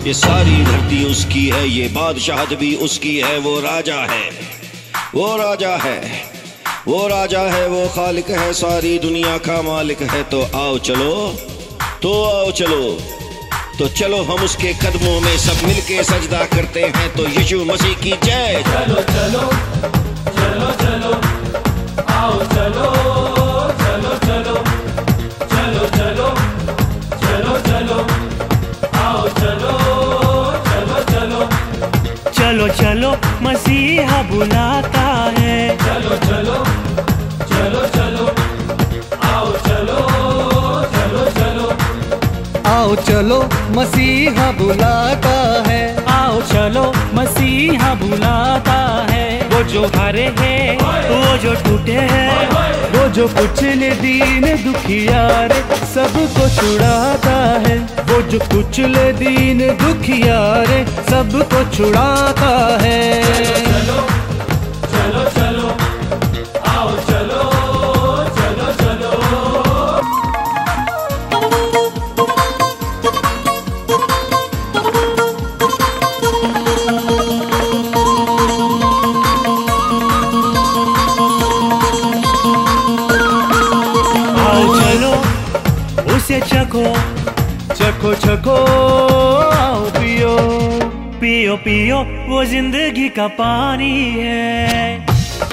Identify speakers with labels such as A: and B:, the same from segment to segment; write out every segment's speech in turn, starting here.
A: ये सारी धरती उसकी है, ये बादशाहत भी उसकी है। वो राजा है, वो राजा है, वो राजा है, वो खालिक है, सारी दुनिया का मालिक है। तो आओ चलो, तो आओ चलो, तो चलो हम उसके कदमों में सब मिलके सजदा करते हैं। तो यीशु मसीह की जय।
B: चलो चलो चलो चलो, आओ चलो चलो चलो, चलो चलो चलो चलो, आओ चलो चलो चलो,
C: चलो चलो मसीहा बुलाता है।
B: चलो चलो चलो चलो, आओ चलो चलो चलो,
D: आओ चलो मसीहा बुलाता है।
C: आओ चलो मसीहा बुलाता है। वो जो हारे हैं, वो जो टूटे हैं,
D: वो जो कुचले दीन दुखियार सबको छुड़ाता है। वो जो कुचले दीन दुखियार सबको छुड़ाता है।
B: चलो चलो चलो, आओ चलो चलो चलो।
C: उसे चखो
D: चखो चखो, आओ पियो
C: पियो पियो, वो जिंदगी का पानी है।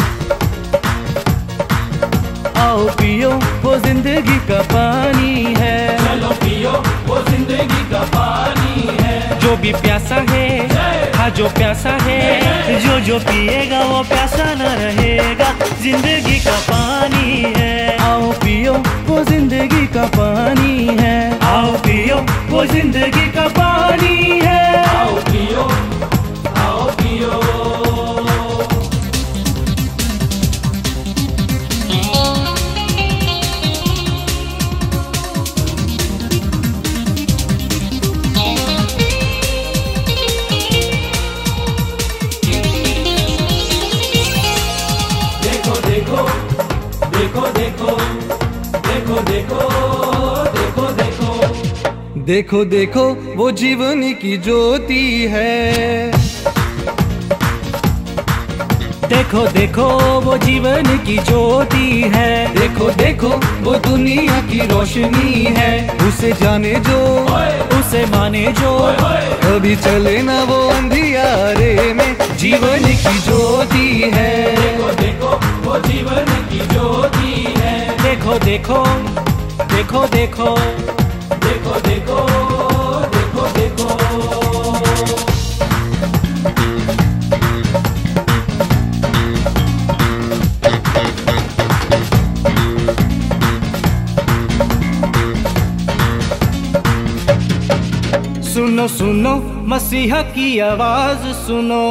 D: आओ पियो, वो जिंदगी का पानी है।
B: चलो पियो, वो जिंदगी का पानी है।
C: जो भी प्यासा है, हाँ जो प्यासा है, जो पिएगा वो प्यासा न रहेगा। जिंदगी का पानी है।
D: आओ पियो, वो जिंदगी का पानी है।
C: आओ पियो, वो जिंदगी का पानी है।
B: आओ पियो, आओ पियो। देखो देखो देखो देखो देखो देखो देखो देखो,
D: देखो देखो वो जीवन की ज्योति है।
C: देखो देखो वो जीवन की ज्योति है।
D: देखो देखो वो दुनिया की रोशनी है। उसे जाने जो,
C: उसे माने जो,
D: कभी चले ना वो अंधियारे में। जीवन की ज्योति है।
B: देखो देखो वो जीवन की ज्योति है।
C: देखो देखो देखो देखो
B: देखो देखो देखो देखो।
C: सुनो सुनो मसीहा की आवाज सुनो।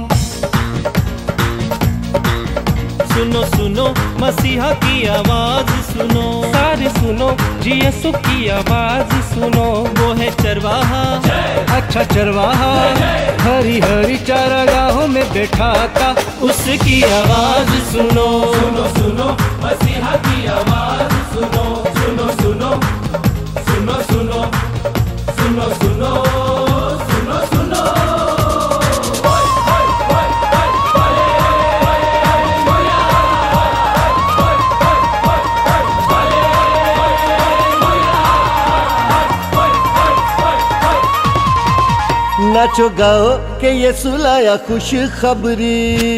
C: सुनो सुनो मसीहा की आवाज सुनो। सारे सुनो जी यीशु की आवाज सुनो। वो है चरवाहा,
D: अच्छा चरवाहा, हरी हरी चारागाहों में बैठा था।
C: उसकी आवाज सुनो।
B: सुनो सुनो मसीहा की आवाज सुनो। सुनो सुनो सुनो सुनो सुनो सुनो सुनो सुनो।
D: नाचो गाओ के ये सुलाया खुश खबरी।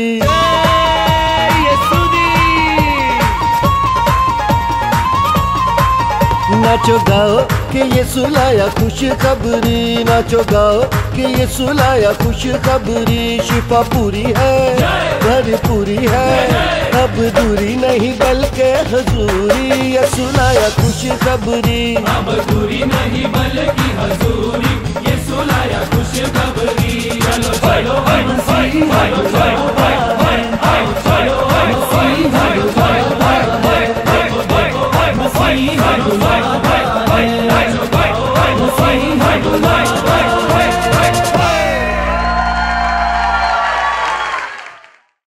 D: नाचो गाओ के ये सुलाया खुश खबरी। नाचो गाओ के ये सुलाया खुश खबरी। शिफा पूरी है, भरपूरी है, अब दूरी नहीं बल्कि हजूरी। ये सुलाया खुश खबरी,
B: अब दूरी नहीं बल्कि हजूरी। ये सुलाया खुश खबरी। चलो चलो हम मसीहा, चलो चलो हम मसीहा,